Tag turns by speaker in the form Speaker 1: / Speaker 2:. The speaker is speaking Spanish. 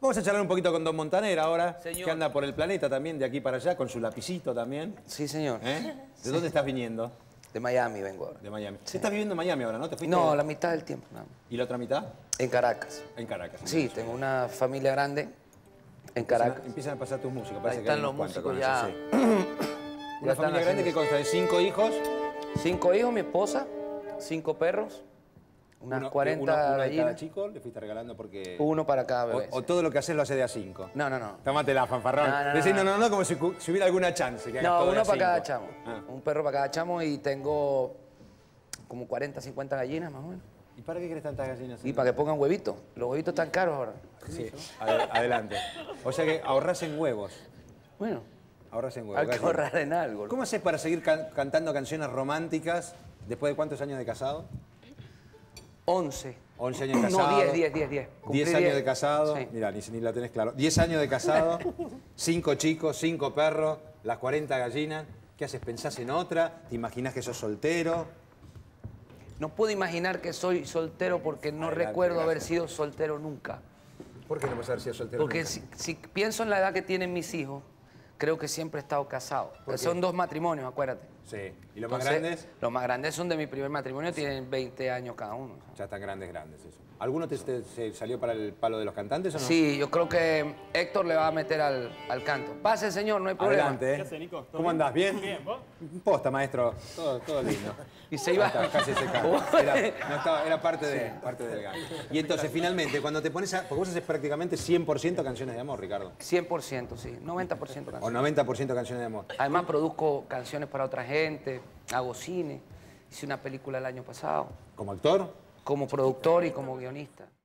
Speaker 1: Vamos a charlar un poquito con Don Montaner ahora,
Speaker 2: Señor.
Speaker 1: que anda por el planeta también, de aquí para allá, con su lapicito también.
Speaker 2: Sí, señor.
Speaker 1: ¿Eh? ¿De dónde estás viniendo?
Speaker 2: De Miami vengo ahora.
Speaker 1: De Miami. ¿Estás viviendo en Miami ahora, no? ¿Te fuiste?
Speaker 2: No, la mitad del tiempo nada más.
Speaker 1: ¿Y la otra mitad?
Speaker 2: En Caracas.
Speaker 1: En Caracas.
Speaker 2: Sí, tengo una familia grande en Caracas.
Speaker 1: Empiezan a pasar tus músicos.
Speaker 2: Ahí
Speaker 1: Parece que
Speaker 2: están
Speaker 1: hay
Speaker 2: los
Speaker 1: unos cuantos
Speaker 2: músicos
Speaker 1: con
Speaker 2: ya.
Speaker 1: eso, sí. Una familia grande que consta de 5 hijos.
Speaker 2: 5 hijos, mi esposa, 5 perros, unas 40
Speaker 1: uno de cada
Speaker 2: gallinas.
Speaker 1: chico le fuiste regalando porque...
Speaker 2: Uno para cada bebé.
Speaker 1: O todo lo que haces lo haces de a 5.
Speaker 2: No, no, no.
Speaker 1: Tómate la fanfarrón. Decís, no, como si hubiera alguna chance. Que hagas
Speaker 2: No,
Speaker 1: todo de
Speaker 2: uno
Speaker 1: a
Speaker 2: para cada
Speaker 1: 5.
Speaker 2: chamo.
Speaker 1: Ah.
Speaker 2: Un perro para cada chamo y tengo como 40, 50 gallinas más o menos.
Speaker 1: ¿Y para qué querés tantas gallinas?
Speaker 2: Y para que pongan huevitos. Los huevitos están caros ahora.
Speaker 1: Sí, adelante. O sea que ahorrás en huevos.
Speaker 2: Bueno,
Speaker 1: Ahorrás en huevos.
Speaker 2: hay que
Speaker 1: gallinas.
Speaker 2: ahorrar en algo.
Speaker 1: ¿Cómo haces para seguir cantando canciones románticas después de cuántos años de casado?
Speaker 2: 11.
Speaker 1: 11 años de casado.
Speaker 2: No, 10. Cumplí
Speaker 1: 10 años de casado.
Speaker 2: Sí.
Speaker 1: Mirá, ni la tenés claro. 10 años de casado, 5 chicos, 5 perros, las 40 gallinas. ¿Qué haces? ¿Pensás en otra? ¿Te imaginás que sos soltero?
Speaker 2: No puedo imaginar que soy soltero porque no
Speaker 1: Adelante,
Speaker 2: recuerdo haber
Speaker 1: gracias.
Speaker 2: sido soltero nunca.
Speaker 1: ¿Por qué no puedes haber sido soltero?
Speaker 2: Porque
Speaker 1: nunca?
Speaker 2: si pienso en la edad que tienen mis hijos, creo que siempre he estado casado.
Speaker 1: ¿Por qué?
Speaker 2: Son 2 matrimonios, acuérdate.
Speaker 1: Sí. ¿Y los más
Speaker 2: Entonces,
Speaker 1: grandes?
Speaker 2: Los más grandes son de mi primer matrimonio, tienen 20 años cada uno.
Speaker 1: Ya están grandes eso. ¿Alguno se salió para el palo de los cantantes o no?
Speaker 2: Sí, yo creo que Héctor le va a meter al canto. Pase, señor, no hay problema.
Speaker 1: Adelante.
Speaker 3: ¿Qué haces, Nico? ¿Todo
Speaker 1: ¿Cómo
Speaker 3: bien?
Speaker 1: andás? ¿Bien?
Speaker 3: Bien, ¿vos?
Speaker 1: Posta, maestro. Todo lindo.
Speaker 2: Y se iba...
Speaker 1: Casi se cae. Era parte del gang. Y entonces, finalmente, cuando te pones a... Porque vos haces prácticamente 100% canciones de amor, Ricardo.
Speaker 2: 100%, sí. 90%
Speaker 1: O
Speaker 2: canciones.
Speaker 1: 90% canciones de amor.
Speaker 2: Además, produzco canciones para otra gente, hago cine. Hice una película el año pasado,
Speaker 1: ¿Como actor?
Speaker 2: como productor y como guionista.